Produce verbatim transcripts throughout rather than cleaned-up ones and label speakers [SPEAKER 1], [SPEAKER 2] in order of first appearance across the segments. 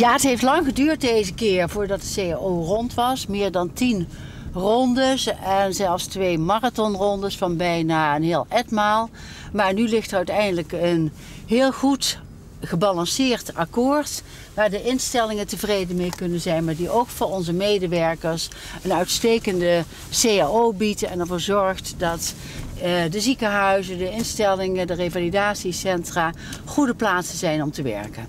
[SPEAKER 1] Ja, het heeft lang geduurd deze keer voordat de C A O rond was. Meer dan tien rondes en zelfs twee marathonrondes van bijna een heel etmaal. Maar nu ligt er uiteindelijk een heel goed gebalanceerd akkoord waar de instellingen tevreden mee kunnen zijn, maar die ook voor onze medewerkers een uitstekende C A O biedt en ervoor zorgt dat uh, de ziekenhuizen, de instellingen, de revalidatiecentra goede plaatsen zijn om te werken.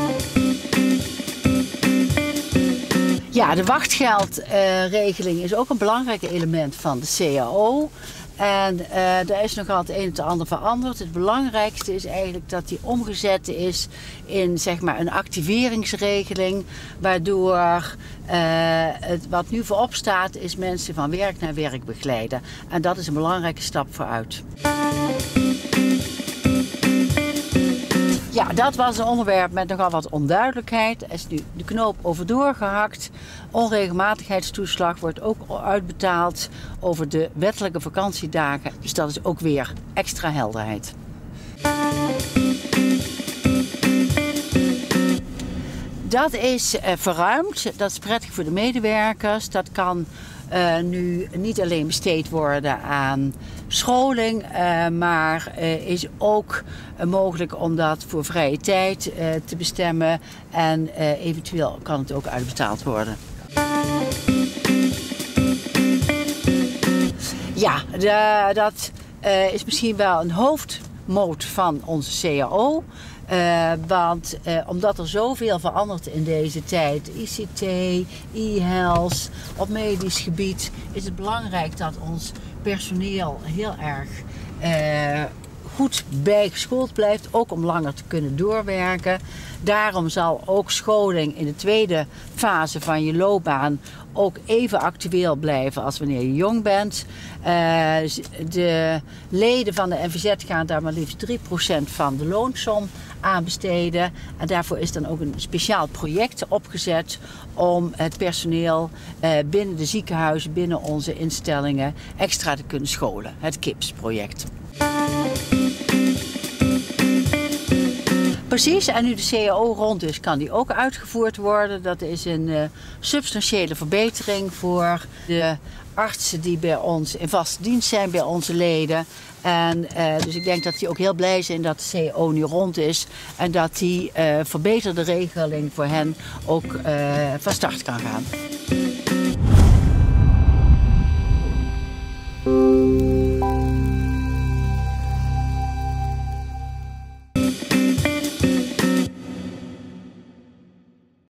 [SPEAKER 1] Ja, de wachtgeldregeling uh, is ook een belangrijk element van de C A O. En uh, daar is nogal het een en het ander veranderd. Het belangrijkste is eigenlijk dat die omgezet is in zeg maar, een activeringsregeling. Waardoor uh, het, wat nu voorop staat is mensen van werk naar werk begeleiden. En dat is een belangrijke stap vooruit. Ja, dat was een onderwerp met nogal wat onduidelijkheid. Er is nu de knoop over doorgehakt. Onregelmatigheidstoeslag wordt ook uitbetaald over de wettelijke vakantiedagen. Dus dat is ook weer extra helderheid. Dat is uh, verruimd. Dat is prettig voor de medewerkers. Dat kan uh, nu niet alleen besteed worden aan scholing, uh, maar uh, is ook uh, mogelijk om dat voor vrije tijd uh, te bestemmen. En uh, eventueel kan het ook uitbetaald worden. Ja, de, dat uh, is misschien wel een hoofdmoot van onze C A O. Uh, want uh, omdat er zoveel verandert in deze tijd, I C T, e-health, op medisch gebied, is het belangrijk dat ons personeel heel erg uh, goed bijgeschoold blijft, ook om langer te kunnen doorwerken. Daarom zal ook scholing in de tweede fase van je loopbaan ook even actueel blijven als wanneer je jong bent. Uh, de leden van de N V Z gaan daar maar liefst drie procent van de loonsom aan besteden. En daarvoor is dan ook een speciaal project opgezet om het personeel uh, binnen de ziekenhuizen, binnen onze instellingen extra te kunnen scholen. Het K I P S-project. Precies, en nu de C A O rond is, kan die ook uitgevoerd worden. Dat is een uh, substantiële verbetering voor de artsen die bij ons in vaste dienst zijn, bij onze leden. En uh, dus ik denk dat die ook heel blij zijn dat de C A O nu rond is en dat die uh, verbeterde regeling voor hen ook uh, van start kan gaan.